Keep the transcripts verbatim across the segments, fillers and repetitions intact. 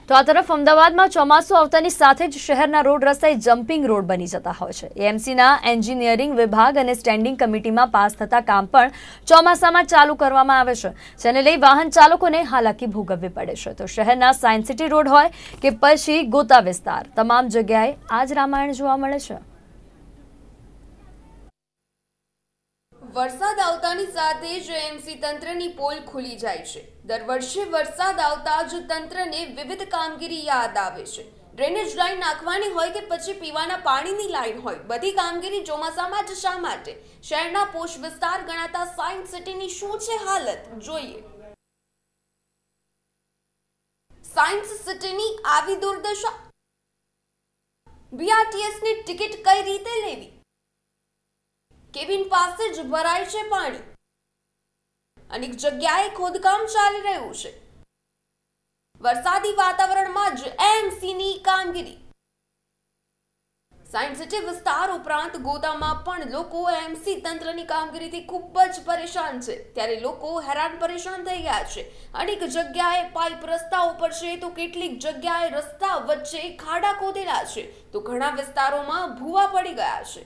તો આ તરફ અમદાવાદમાં ચોમાસું આવતાની સાથે જ શહેરના રોડ રસ્તા જમ્પિંગ રોડ બની જતા હોય છે। એએમસીના એન્જિનિયરિંગ વિભાગ અને સ્ટેન્ડિંગ કમિટીમાં પાસ થતા કામ પણ ચોમાસામાં ચાલુ કરવામાં આવે છે, જેને લઈ વાહન ચાલકોને હાલાકી ભોગવવી પડે છે। તો શહેરના સાયન્સ સિટી રોડ હોય કે પછી ગોતા વિસ્તાર, તમામ જગ્યાએ આ જ રામાયણ જોવા મળે છે। વરસાદ આવતાની સાથે જ એએમસી તંત્રની પોલ ખુલી જાય છે। દર વર્ષે વરસાદ આવતા જ તંત્રને વિવિધ કામગીરી યાદ આવે છે। ડ્રેનેજ લાઈન નાખવાની હોય કે પછી પીવાના પાણીની લાઈન હોય, બધી કામગીરી ચોમાસામાં જ શા માટે? શહેરના પોશ વિસ્તાર ગણાતા સાયન્સ સિટીની શું છે હાલત, જોઈએ। સાયન્સ સિટીની આવી દુર્દશા, બીઆરટીએસની ટિકિટ કઈ રીતે લેવી? કેબિન પાસે જ ભરાય છે પાણી, અનેક જગ્યાએ ખોદકામ ચાલી રહ્યું છે। વરસાદી વાતાવરણમાં જ એએમસીની કામગીરી। સાયન્સ સિટી વિસ્તાર ઉપરાંત ગોતામાં પણ લોકો એએમસી તંત્રની કામગીરીથી ખૂબ જ પરેશાન છે, ત્યારે લોકો હેરાન પરેશાન થઈ ગયા છે। અનેક જગ્યાએ પાઇપ રસ્તા ઉપર છે, તો કેટલીક જગ્યાએ રસ્તા વચ્ચે ખાડા ખોદેલા છે, તો ઘણા વિસ્તારોમાં ભૂવા પડી ગયા છે।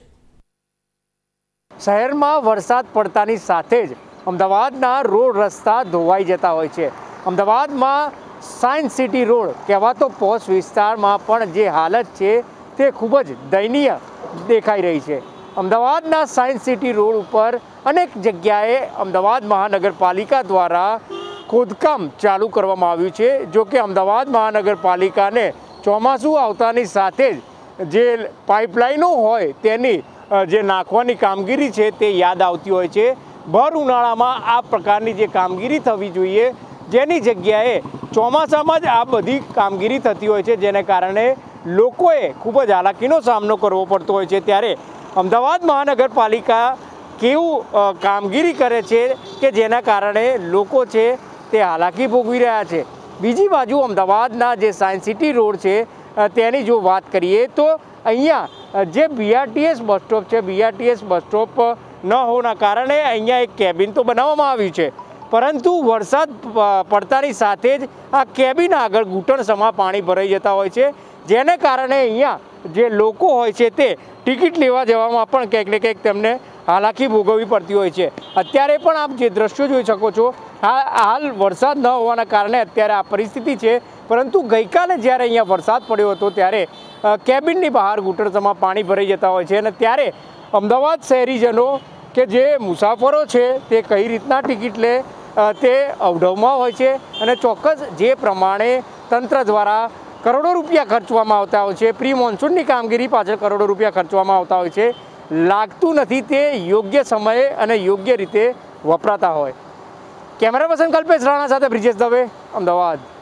શહેરમાં વરસાદ પડતાની સાથે જ અમદાવાદના રોડ રસ્તા ધોવાઈ જતા હોય છે। અમદાવાદમાં સાયન્સ સિટી રોડ કહેવાતો પોશ વિસ્તારમાં પણ જે હાલત છે તે ખૂબ જ દયનીય દેખાઈ રહી છે। અમદાવાદના સાયન્સ સિટી રોડ ઉપર અનેક જગ્યાએ અમદાવાદ મહાનગરપાલિકા દ્વારા ખોદકામ ચાલુ કરવામાં આવ્યું છે। જો કે અમદાવાદ મહાનગરપાલિકાને ચોમાસું આવતાની સાથે જ જે પાઇપલાઇનો હોય તેની જે નાખવાની કામગીરી છે તે યાદ આવતી હોય છે। ભર ઉનાળામાં આ પ્રકારની જે કામગીરી થવી જોઈએ, જેની જગ્યાએ ચોમાસામાં જ આ બધી કામગીરી થતી હોય છે, જેને કારણે લોકોએ ખૂબ જ હાલાકીનો સામનો કરવો પડતો હોય છે। ત્યારે અમદાવાદ મહાનગરપાલિકા કેવું કામગીરી કરે છે કે જેના કારણે લોકો છે તે હાલાકી ભોગવી રહ્યા છે। બીજી બાજુ અમદાવાદના જે સાયન્સ સિટી રોડ છે તેની જો વાત કરીએ તો અહીંયા જે બીઆરટીએસ બસ સ્ટોપ છે, બીઆરટીએસ બસ સ્ટોપ ન હોવાના કારણે અહીંયા એક કેબિન તો બનાવવામાં આવ્યું છે, પરંતુ વરસાદ પડતાની સાથે જ આ કેબિન આગળ ઘૂંટણસમાં પાણી ભરાઈ જતા હોય છે, જેને કારણે અહીંયા જે લોકો હોય છે તે ટિકિટ લેવા જવામાં પણ ક્યાંક ને ક્યાંક તેમને હાલાકી ભોગવવી પડતી હોય છે। અત્યારે પણ આપ જે દ્રશ્યો જોઈ શકો છો, હાલ વરસાદ ન હોવાના કારણે અત્યારે આ પરિસ્થિતિ છે, પરંતુ ગઈકાલે જ્યારે અહીંયા વરસાદ પડ્યો હતો ત્યારે કેબિનની બહાર ઘૂંટણસમાં પાણી ભરાઈ જતા હોય છે, અને ત્યારે અમદાવાદ શહેરીજનો કે જે મુસાફરો છે તે કઈ રીતના ટિકિટ લે તે અવઢવમાં હોય છે, અને ચોક્કસ જે પ્રમાણે તંત્ર દ્વારા કરોડો રૂપિયા ખર્ચવામાં આવતા હોય છે, પ્રી મોન્સૂનની કામગીરી પાછળ કરોડો રૂપિયા ખર્ચવામાં આવતા હોય છે, લાગતું નથી તે યોગ્ય સમયે અને યોગ્ય રીતે વપરાતા હોય। કેમેરા પર્સન કલ્પેશ રાણા સાથે બ્રિજેશ દવે, અમદાવાદ।